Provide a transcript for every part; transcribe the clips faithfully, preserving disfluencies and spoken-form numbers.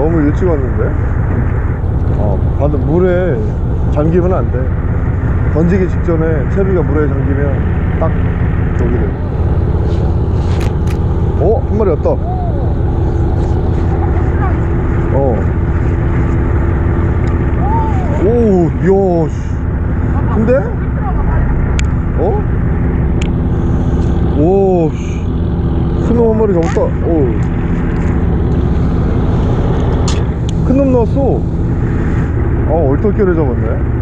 너무 일찍 왔는데. 어, 반대 물에 잠기면 안 돼. 던지기 직전에 채비가 물에 잠기면 딱 저기 돼. 어? 한 마리 왔다. 어. 오, 이야, 씨. 근데? 어? 오, 씨. 큰놈 한 마리 잡았다. 오. 큰 놈 나왔어. 어, 얼떨결에 잡았네.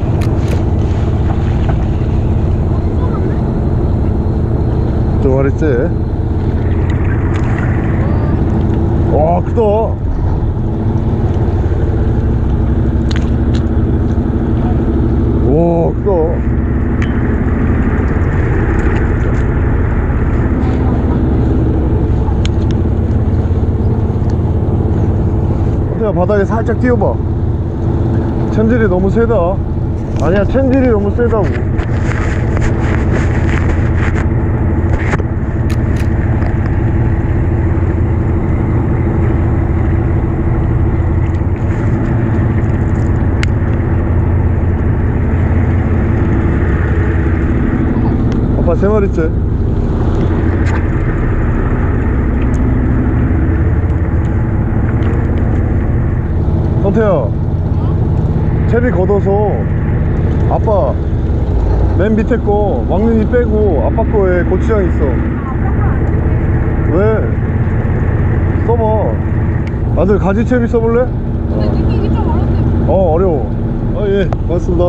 저 말했지? 와, 크다. 와, 크다. 어때요? 바닥에 살짝 띄워봐. 챔질이 너무 세다. 아니야, 챔질이 너무 세다고. 아빠 세 마리째. 성태야, 채비 걷어서 아빠 맨 밑에 거 왕눈이 빼고 아빠 거에 고추장 있어. 왜? 써봐. 아들 가지 채비 써볼래? 근데 느끼기 좀 어렵네. 어, 어려워. 아, 예, 고맙습니다.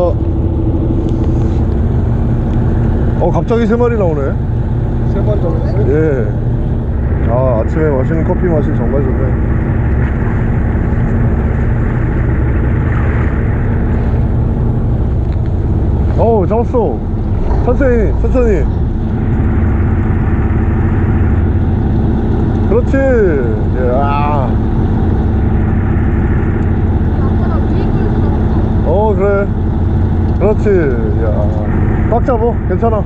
어, 갑자기 세 마리 나오네. 세 마리 잡았어요? 예. 아, 아침에 맛있는 커피 마실 정말 좋네. 어우, 잡았어. 천천히, 천천히. 그렇지. 야. 아빠가 위에 거 있어. 어, 그래. 그렇지. 야. 꽉 잡어. 괜찮아.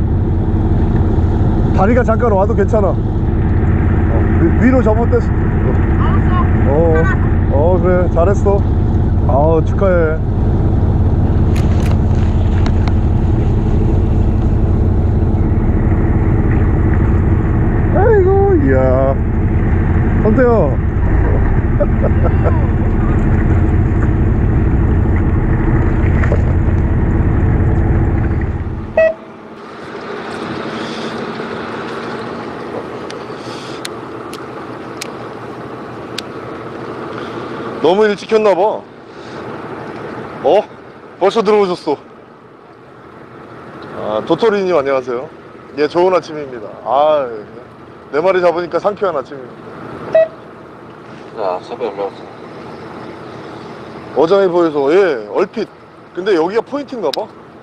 다리가 잠깐 와도 괜찮아. 어, 위, 위로 접을 때. 알았어. 어, 어, 그래. 잘했어. 아우, 축하해. 아이고, 이야. 선태요. 너무 일찍 켰나봐. 어? 벌써 들어오셨어. 아, 도토리님 안녕하세요. 예, 좋은 아침입니다. 아, 네 마리 잡으니까 상쾌한 아침입니다. 자, 섭외 올라왔어. 어장해 보여서, 예, 얼핏. 근데 여기가 포인트인가봐.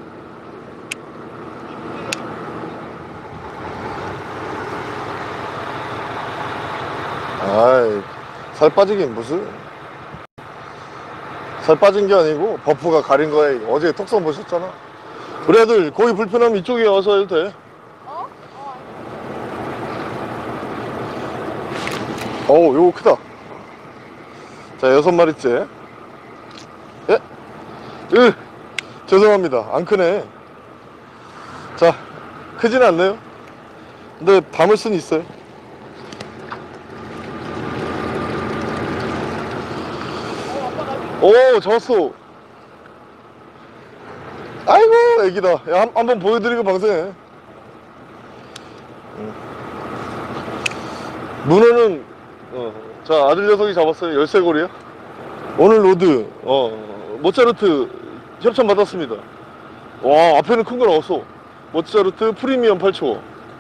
아이, 살 빠지긴 무슨. 살 빠진 게 아니고 버프가 가린 거야. 어제 톡선 보셨잖아. 우리 애들 거기 불편하면 이쪽에 와서 해도 돼. 어? 어. 어우, 요거 크다. 자, 여섯 마리째. 예? 으, 죄송합니다. 안 크네. 자, 크진 않네요. 근데 담을 수는 있어요. 오, 잡았어. 아이고, 애기다. 야, 한, 한번 보여드리고 방생해. 문어는, 어, 자, 아들 녀석이 잡았어요. 열쇠고리야. 오늘 로드, 어, 모차르트 협찬 받았습니다. 와, 앞에는 큰 거 나왔어. 모차르트 프리미엄 팔 초.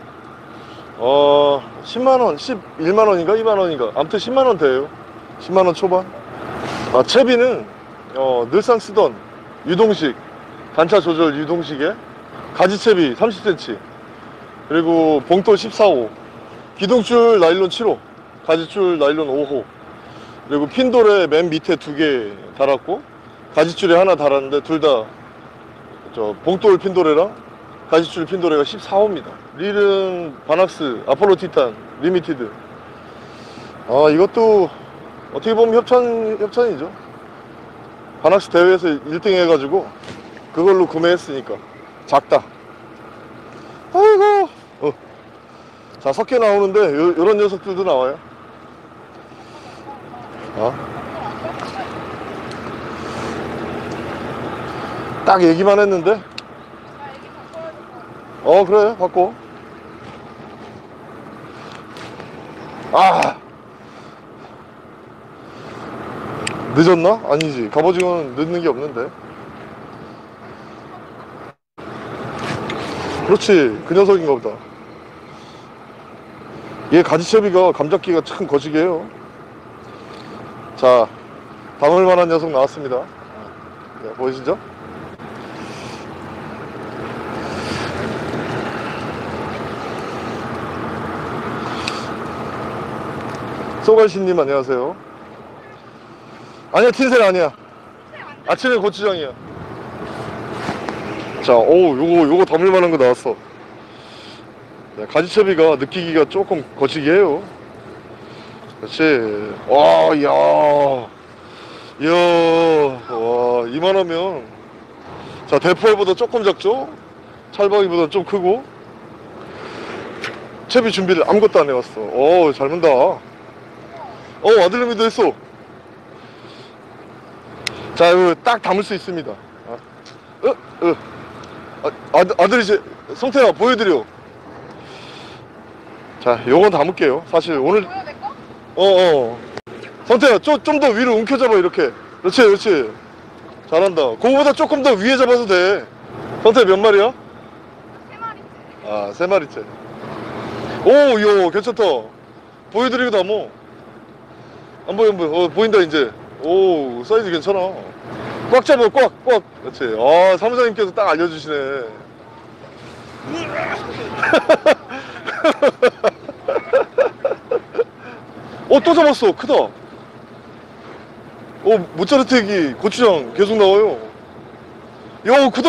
어, 십만 원, 십일만 원인가? 이만 원인가? 아무튼 십만 원 돼요. 십만 원 초반. 아, 채비는 어, 늘상 쓰던 유동식 단차 조절 유동식에 가지채비 삼십 센티미터, 그리고 봉돌 십사 호, 기둥줄 나일론 칠 호, 가지줄 나일론 오 호, 그리고 핀돌에 맨 밑에 두 개 달았고 가지줄에 하나 달았는데 둘 다 저 봉돌 핀도레랑 가지줄 핀도레가 십사 호입니다 릴은 바낙스 아폴로 티탄 리미티드. 아, 이것도 어떻게 보면 협찬, 협찬이죠. 반학스 대회에서 일 등 해가지고 그걸로 구매했으니까. 작다. 아이고. 어. 자, 섞여 나오는데 요, 요런 녀석들도 나와요. 어? 딱 얘기만 했는데. 어, 그래, 바꿔. 아, 늦었나? 아니지, 갑오징어는 늦는 게 없는데. 그렇지, 그 녀석인가 보다. 얘 가지채비가 감잡기가 참 거시기 해요. 자, 담을 만한 녀석 나왔습니다. 네, 보이시죠? 소갈신님 안녕하세요. 아니야, 틴셀 아니야. 아침에 고추장이야. 자, 오, 요거 요거 담을 만한 거 나왔어. 네, 가지채비가 느끼기가 조금 거시기 해요. 그렇지. 와, 이야, 이야, 와, 이만하면. 자, 대포알보다 조금 작죠? 찰박이보다 좀 크고. 채비 준비를 아무것도 안 해왔어. 오, 잘 문다. 어, 아들내미도 했어. 자, 이거 딱 담을 수 있습니다. 어, 어, 어. 아, 아들, 아들이 제, 성태야, 보여드려. 자, 요건 담을게요. 사실 오늘, 보여 내 거? 어, 어. 성태야, 좀, 좀 더 위로 움켜잡아, 이렇게. 그렇지, 그렇지. 잘한다. 그거보다 조금 더 위에 잡아도 돼. 성태 몇 마리야? 세 마리. 아, 세 마리째. 오, 이거 괜찮다. 보여드리고 담어. 안 보여, 안 보여. 어, 보인다, 이제. 오, 사이즈 괜찮아. 꽉 잡아, 꽉, 꽉. 그렇지. 아, 사무장님께서 딱 알려주시네. 어, 또 잡았어. 크다. 어, 모짜르트 액이 고추장 계속 나와요. 야, 크다.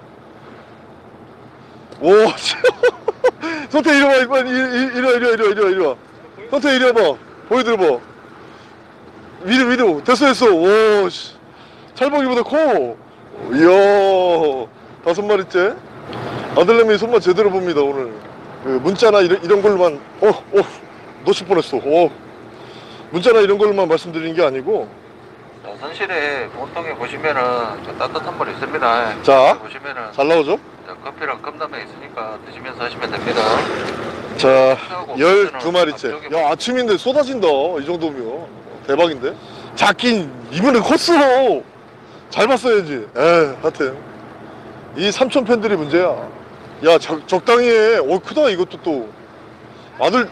와, 성태 이리 와, 이리 와, 이리 와, 이리 와, 이리 와, 이리 와. 성태 이리 와봐. 보여드려봐. 위로, 위로. 됐어, 됐어. 오, 씨. 찰박이보다 커. 이야, 다섯 마리째. 아들내미 손맛 제대로 봅니다, 오늘. 그 문자나 이런, 이런 걸로만, 어, 어, 놓칠 뻔했어. 어. 문자나 이런 걸로만 말씀드리는 게 아니고. 자, 선실에 본통에 보시면은 저 따뜻한 물 있습니다. 자, 보시면은 잘 나오죠? 자, 커피랑 컵라면 있으니까 드시면서 하시면 됩니다. 자, 열두 마리째. 야, 아침인데 쏟아진다. 이 정도면. 대박인데? 작긴, 이번에 컸어. 잘 봤어야지. 에, 하여튼. 이 삼촌 팬들이 문제야. 야, 적, 적당히 해. 어, 크다, 이것도 또. 아들,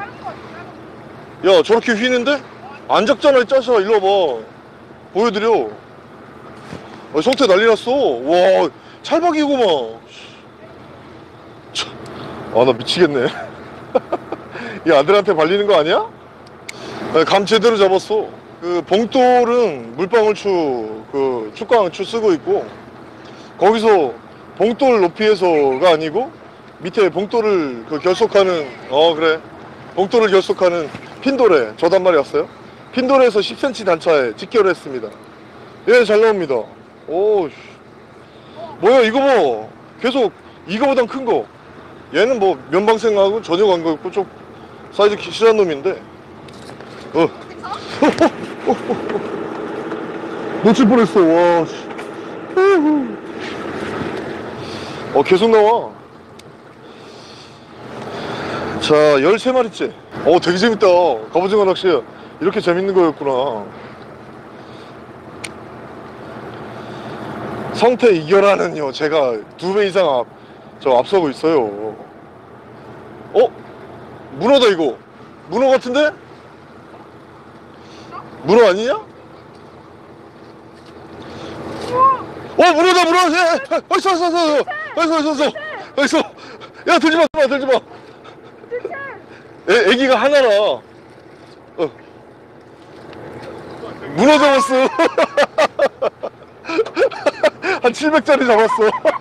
야, 저렇게 휘는데? 안 작잖아, 이 짜샤. 일로 와봐. 보여드려. 어, 성태 난리 났어. 와, 찰박이구만. 아, 나 미치겠네. 이 아들한테 발리는 거 아니야? 감 제대로 잡았어. 그 봉돌은 물방울추, 그 축광추 쓰고 있고, 거기서 봉돌 높이에서가 아니고 밑에 봉돌을 그 결속하는, 어 그래, 봉돌을 결속하는 핀돌에 저 단말이 왔어요. 핀돌에서 십 센티미터 단차에 직결했습니다. 예, 잘 나옵니다. 오, 뭐야 이거 뭐 계속 이거보단 큰 거. 얘는 뭐 면방생하고 전혀 관계없고 좀 사이즈 실한 놈인데. 어. 놓칠 뻔했어. 와. 어, 계속 나와. 자, 열세 마리째. 어, 되게 재밌다. 갑오징어 낚시 이렇게 재밌는 거였구나. 성태 이겨라는요, 제가 두 배 이상 앞, 저 앞서고 있어요. 어? 문어다 이거. 문어 같은데? 문어 아니냐? 어, 문어다, 문어! 야, 어있어, 어있어, 어있어, 어있어, 어있어, 어있어. 야, 들지 마, 들지 마. 애, 애기가 하나라. 어. 문어 잡았어. 한 칠백 짜리 잡았어.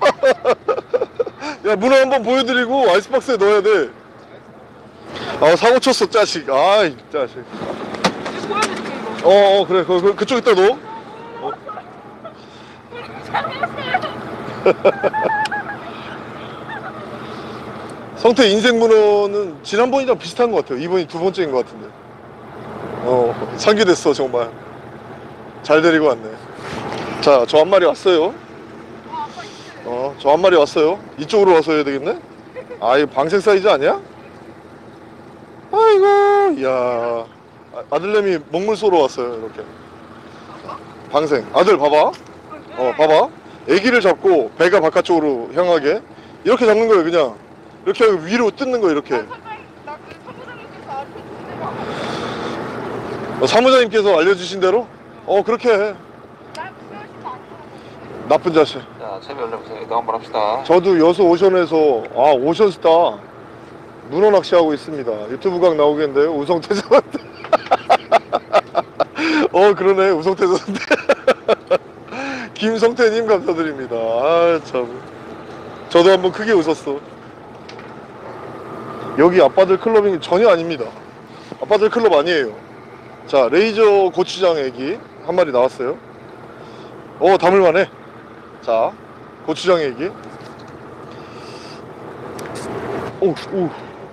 야, 문어 한번 보여드리고 아이스박스에 넣어야 돼. 아, 사고 쳤어, 짜식. 아이, 짜식. 이거 보여줄게 이거. 어, 어 그래 그, 그, 그쪽 있다 너. 어. 성태 인생 문어는 지난번이랑 비슷한 것 같아요. 이번이 두 번째인 것 같은데. 어 상기됐어 정말. 잘 데리고 왔네. 자, 저 한 마리 왔어요. 어, 저 한 마리 왔어요. 이쪽으로 와서 해야 되겠네? 아, 이거 방생 사이즈 아니야? 아이고, 이야. 아, 아들내미 먹물 쏘러 왔어요, 이렇게. 방생. 아들, 봐봐. 어, 봐봐. 애기를 잡고 배가 바깥쪽으로 향하게. 이렇게 잡는 거예요, 그냥. 이렇게 하고 위로 뜯는 거예요, 이렇게. 어, 사무장님께서 알려주신 대로? 어, 그렇게 해. 나쁜 자식. 자, 채비 올려보세요. 이거 한번 합시다. 저도 여수 오션에서 아 오션스타 문어 낚시하고 있습니다. 유튜브 각 나오겠는데요. 우성태전한테. 어 그러네 우성태전한테. 김성태님 감사드립니다. 아 참. 저도 한번 크게 웃었어. 여기 아빠들 클럽이 전혀 아닙니다. 아빠들 클럽 아니에요. 자 레이저 고추장 애기 한 마리 나왔어요. 어 담을만해. 자, 고추장 얘기. 오, 오.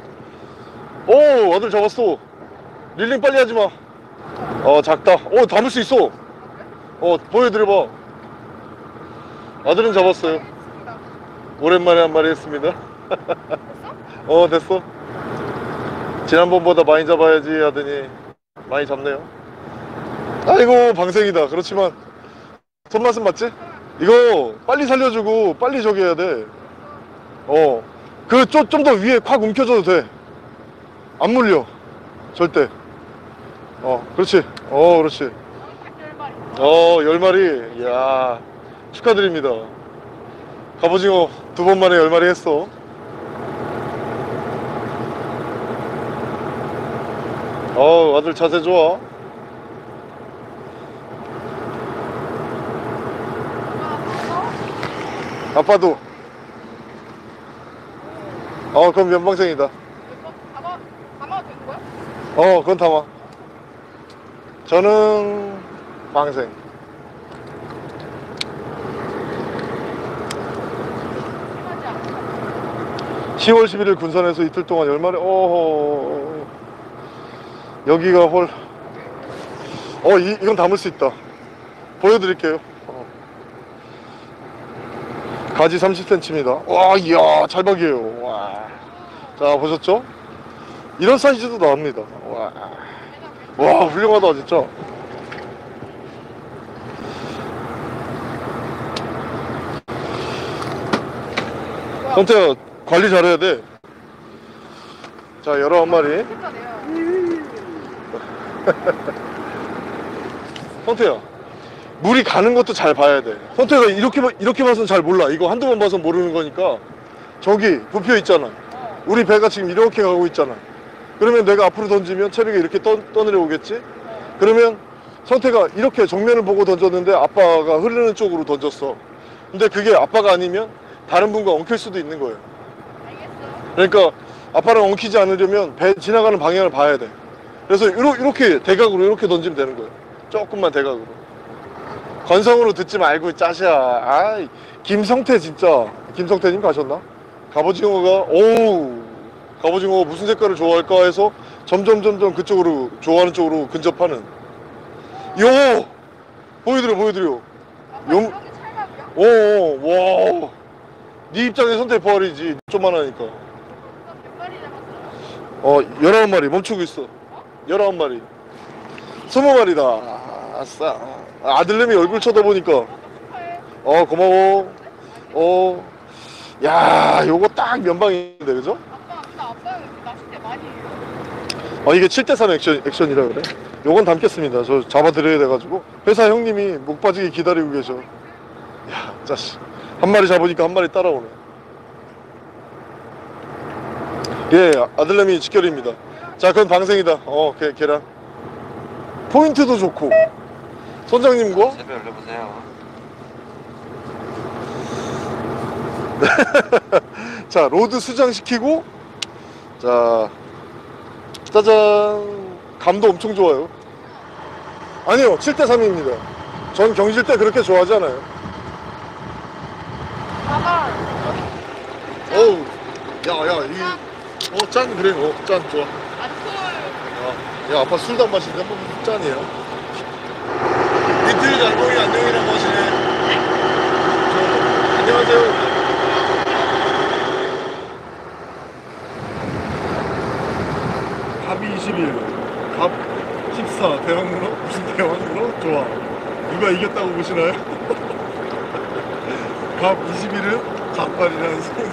오, 아들 잡았어. 릴링 빨리 하지 마. 어, 작다. 어, 담을 수 있어. 어, 보여드려봐. 아들은 잡았어요. 오랜만에 한 마리 했습니다. 어, 됐어. 지난번보다 많이 잡아야지 하더니 많이 잡네요. 아이고, 방생이다. 그렇지만 손맛은 맞지? 이거 빨리 살려주고 빨리 저기 해야 돼. 어, 그 좀 좀 더 위에 콱 움켜줘도 돼. 안 물려 절대. 어, 그렇지. 어, 그렇지. 어, 열 마리. 이야, 축하드립니다. 갑오징어 두 번 만에 열 마리 했어. 어, 아들 자세 좋아. 아빠도. 어 그럼 면방생이다. 담아, 담아도 되는 거야? 어 그건 담아. 저는 방생. 시월 십일일 군산에서 이틀 동안 열 마리. 어 여기가 홀. 어 이, 이건 담을 수 있다. 보여드릴게요. 가지 삼십 센티미터입니다. 와, 이야, 찰박이에요. 와. 자, 보셨죠? 이런 사이즈도 나옵니다. 와. 와, 훌륭하다, 진짜. 성태야, 관리 잘해야 돼. 자, 열아홉 마리. 진짜 내요. 성태야. 물이 가는 것도 잘 봐야 돼. 성태가 이렇게, 봐- 이렇게 봐서는 잘 몰라. 이거 한두 번 봐서 모르는 거니까. 저기, 부표 있잖아. 우리 배가 지금 이렇게 가고 있잖아. 그러면 내가 앞으로 던지면 채비가 이렇게 떠, 떠내려 오겠지? 그러면 성태가 이렇게 정면을 보고 던졌는데 아빠가 흐르는 쪽으로 던졌어. 근데 그게 아빠가 아니면 다른 분과 엉킬 수도 있는 거예요. 알겠어. 그러니까 아빠랑 엉키지 않으려면 배 지나가는 방향을 봐야 돼. 그래서 이러- 이렇게 대각으로 이렇게 던지면 되는 거예요. 조금만 대각으로. 건성으로 듣지 말고 짜샤. 아, 김성태 진짜. 김성태님 가셨나? 갑오징어가 오우 갑오징어가 무슨 색깔을 좋아할까 해서 점점 점점 그쪽으로 좋아하는 쪽으로 근접하는. 요 보여드려 보여드려. 아빠 용- 이렇게 찰갑이야? 오, 와. 네 입장에 선택 벌이지. 좀만 하니까. 몇 마리 잡았어? 어, 열아홉 마리 멈추고 있어. 열아홉 마리. 스무 마리다. 아싸. 아들내미 얼굴 쳐다보니까. 축하해. 어, 고마워. 어, 야, 요거 딱 면방인데, 그죠? 아빠, 근데 아빠가 이렇게 낚싯대 많이 해요. 어, 이게 칠 대 삼 액션, 액션이라 그래. 요건 담겠습니다. 저 잡아드려야 돼가지고. 회사 형님이 목 빠지게 기다리고 계셔. 야, 자식. 한 마리 잡으니까 한 마리 따라오네. 예, 아들내미 직결입니다. 자, 그건 방생이다. 어, 계, 계란. 포인트도 좋고. 선장님과 채비 올려보세요. 자, 로드 수장시키고, 자, 짜잔. 감도 엄청 좋아요. 아니요, 칠 대 삼입니다. 전 경질 때 그렇게 좋아하지 않아요. 봐봐. 어우, 야, 야, 이, 어, 짠, 그래, 어, 짠, 좋아. 안술. 야, 야, 아빠 술도 안 마시는데 한번 짠이에요. 이틀 장동이 안녕이라고 하시네. 저, 안녕하세요. 갑이 이십일, 갑 십사, 대왕문어? 무슨 대왕문어? 좋아. 누가 이겼다고 보시나요? 갑 이십일은 갑발이라는 소문이.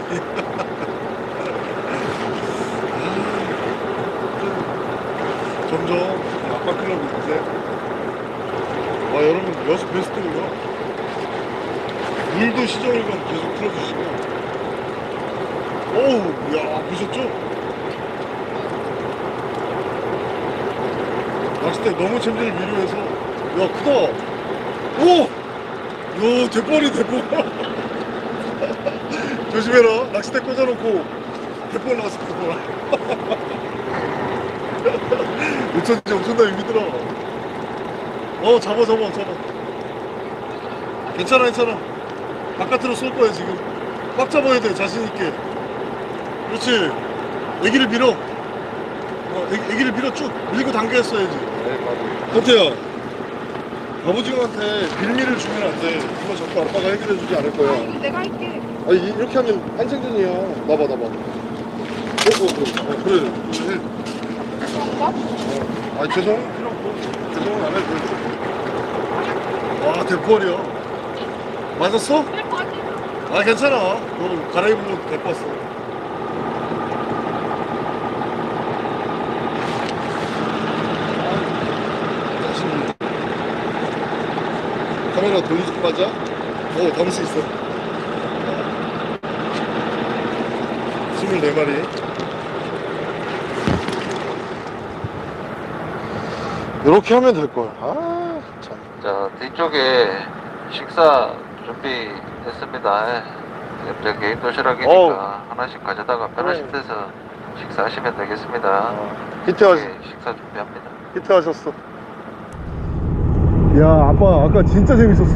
점점 아빠 클럽이 이제. 와, 여러분, 여수 베스트고요. 물도 시정일관 계속 풀어주시고. 어우, 야, 보셨죠? 낚싯대 너무 챔질을 미루해서. 야, 크다. 오! 야, 대포리, 대포. 조심해라. 낚싯대 꽂아놓고 대포 나갔어, 대포. 어쩐지 엄청나게 힘들어. 어, 잡아, 잡아, 잡아. 괜찮아, 괜찮아. 바깥으로 쏠 거야, 지금. 꽉 잡아야 돼, 자신있게. 그렇지. 애기를 밀어. 어, 애기, 애기를 밀어 쭉. 밀고 당겨했어야지. 현태야, 아버지한테 빌미를 주면 안 돼. 이거 자꾸 아빠가 해결해주지 않을 거야. 아니, 내가 할게. 아니, 이- 이렇게 하면 한생전이야. 나봐, 나봐. 어, 어, 어, 어, 그래. 해. 그런가? 아, 죄송. 필요 없고. 죄송은 안 해도 돼. 와, 대포리야. 맞았어? 그래, 빠지. 아, 괜찮아. 너 갈아입은 거 데리고 왔어. 자신이. 카메라 돌리지 맞아? 어, 담을 수 있어. 스물네 마리. 이렇게 하면 될 거야. 아, 참. 자, 뒤쪽에 식사 준비했습니다. 옆에 개인 도시락이니까 어우. 하나씩 가져다가 편하신 네. 데서 식사하시면 되겠습니다. 아, 히트하셨, 예, 식사 준비합니다. 히트하셨어. 야, 아빠 아까 진짜 재밌었어.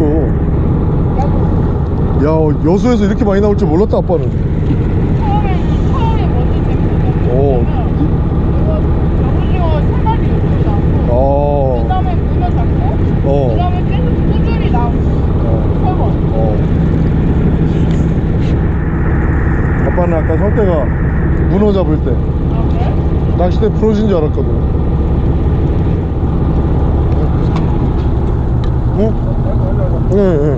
야, 여수에서 이렇게 많이 나올 줄 몰랐다, 아빠는. 처음에, 처음에 먼저 재밌었던 오. 거는 겨울이어 세 마리 이렇게 나오고, 어. 그 다음에 문어 잡고, 그 어. 다음에 계속 꾸준히 나오고, 세 번. 어. 아빠는 아까 설대가 문어 잡을 때 아, 그래? 낚싯대 부러진 줄 알았거든. 응? 예, 예.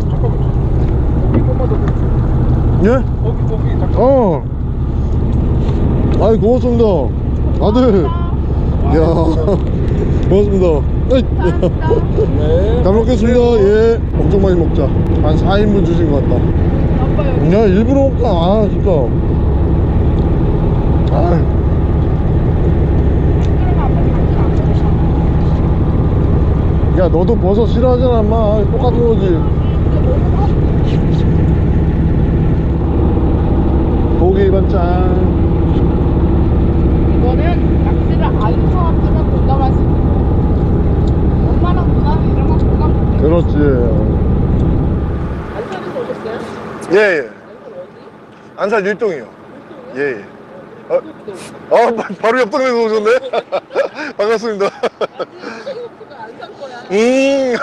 예? 거기 거기 잠깐. 어. 아이, 고맙습니다. 아들. 야, 고맙습니다. 에이. 네. 잘 먹겠습니다. 예. 엄청 많이 먹자. 한 사 인분 주신 것 같다. 아빠 여기 야, 일부러 먹까? 아, 진짜. 아, 그러면 아빠 당근 안 먹잖아. 야, 너도 버섯 싫어하잖아, 엄마. 똑같은 거지. 고기 반찬. 이거는 낚시를 아는 사람들만 공감할 수 있는 거. 엄마랑 누나는 이런 거 공감 못해. 그렇지. 안산에서 오셨어요? 예, 예. 안산 어디? 안산 율동이요. 예, 예. 어, 아, 바- 바로 옆 동네에서 오셨네? 반갑습니다. 아니, 생각보다 안산 거야. 음.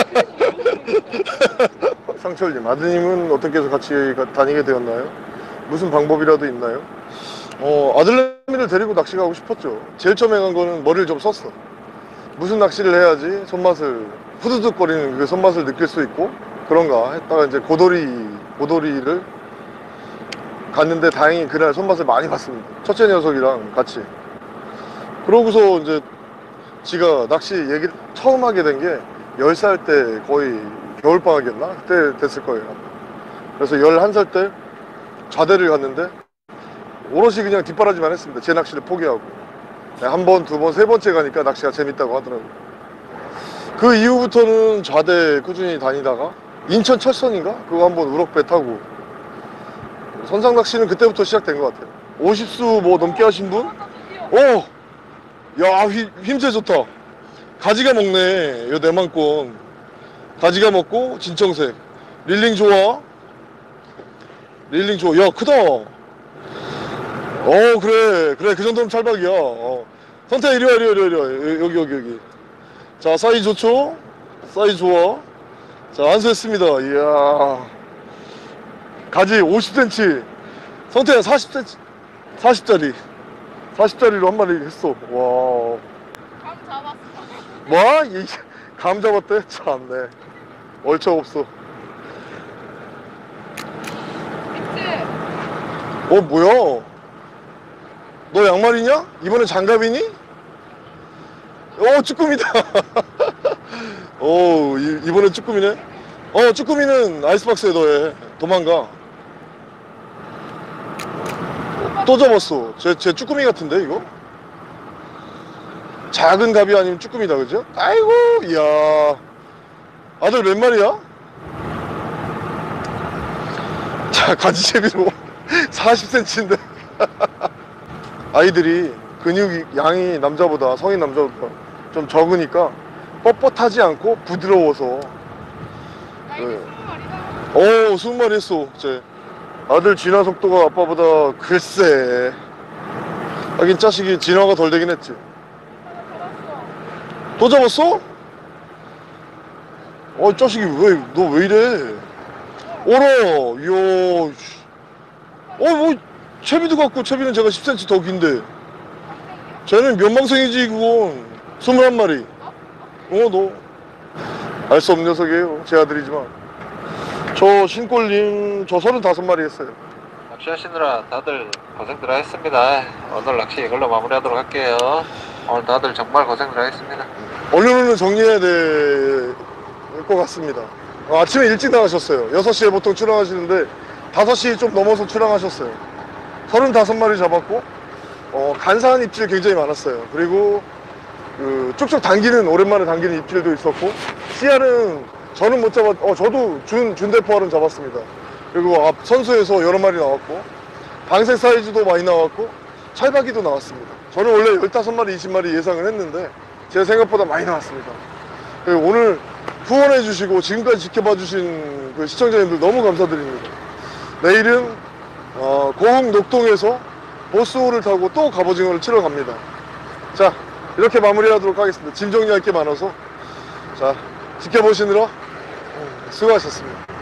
상철님, 아드님은 어떻게 해서 같이 가- 다니게 되었나요? 무슨 방법이라도 있나요? 어, 아들내미를 데리고 낚시 가고 싶었죠. 제일 처음에 간 거는 머리를 좀 썼어. 무슨 낚시를 해야지 손맛을, 후두둑거리는 그 손맛을 느낄 수 있고 그런가 했다가 이제 고도리, 고도리를 갔는데 다행히 그날 손맛을 많이 봤습니다. 첫째 녀석이랑 같이. 그러고서 이제 지가 낚시 얘기를 처음 하게 된 게 열 살 때 거의 겨울방학이었나? 그때 됐을 거예요. 그래서 열한 살 때 좌대를 갔는데 오롯이 그냥 뒷바라지만 했습니다. 제 낚시를 포기하고. 한 번, 두 번, 세 번째 가니까 낚시가 재밌다고 하더라고요. 그 이후부터는 좌대 꾸준히 다니다가 인천 철선인가? 그거 한번 우럭배 타고 선상 낚시는 그때부터 시작된 것 같아요. 오십 수 뭐 넘게 하신 분? 오! 야, 힘, 힘새 좋다. 가지가 먹네. 요 내만권 가지가 먹고 진청색. 릴링 좋아. 릴링 좋아. 야 크다. 어 그래 그래 그 정도면 찰박이야. 어. 선태 이리와 이리와 이리와 이리와. 여기 여기 여기. 자 사이즈 좋죠? 사이즈 좋아. 자 안수했습니다. 이야 가지 오십 센티미터. 선태야 사십 센티미터. 사십짜리 사십짜리로 한 마리 했어. 와 감 잡았어. 뭐? 이, 감 잡았대? 참네 얼척 없어. 그치? 어 뭐야 너 양말이냐? 이번엔 장갑이니? 어 쭈꾸미다. 어 이, 이번엔 쭈꾸미네. 어 쭈꾸미는 아이스박스에 넣어. 도망가. 또 잡았어. 쟤, 쟤 쭈꾸미 같은데 이거? 작은 갑이 아니면 쭈꾸미다 그죠? 아이고 이야 아들 몇 마리야? 자 가지채비로 사십 센티미터인데 아이들이 근육이 양이 남자보다 성인 남자보다 좀 적으니까 뻣뻣하지 않고 부드러워서. 나 이제 네. 스무 마리다. 어 스무 마리 했어 쟤. 아들 진화 속도가 아빠보다 글쎄 하긴 자식이 진화가 덜 되긴 했지. 하나 잡았어. 또 잡았어? 어 자식이 왜 너 왜 이래? 오라 이야 씨. 어뭐 채비도 같고 채비는 제가 십 센티미터 더 긴데 쟤는 면망생이지 그건. 스물한 마리. 어 너 알 수 없는 녀석이에요. 제 아들이지만. 저 신골님 저 서른다섯 마리 했어요. 낚시하시느라 다들 고생들 하셨습니다. 오늘 낚시 이걸로 마무리하도록 할게요. 오늘 다들 정말 고생들 하셨습니다. 언론은 정리해야 될 것 같습니다. 어, 아침에 일찍 나가셨어요. 여섯 시에 보통 출항하시는데 다섯 시 좀 넘어서 출항하셨어요. 서른다섯 마리 잡았고 어, 간사한 입질 굉장히 많았어요. 그리고 그 쭉쭉 당기는 오랜만에 당기는 입질도 있었고 씨알은 저는 못 잡았 어 저도 준 준대포알은 잡았습니다. 그리고 앞 선수에서 여러 마리 나왔고 방생 사이즈도 많이 나왔고 찰박이도 나왔습니다. 저는 원래 열다섯 마리 이십 마리 예상을 했는데 제 생각보다 많이 나왔습니다. 그리고 오늘 후원해 주시고 지금까지 지켜봐 주신 그 시청자님들 너무 감사드립니다. 내일은 어, 고흥 녹동에서 보스호를 타고 또 갑오징어를 치러 갑니다. 자 이렇게 마무리하도록 하겠습니다. 짐 정리할 게 많아서. 자 지켜보시느라 수고하셨습니다.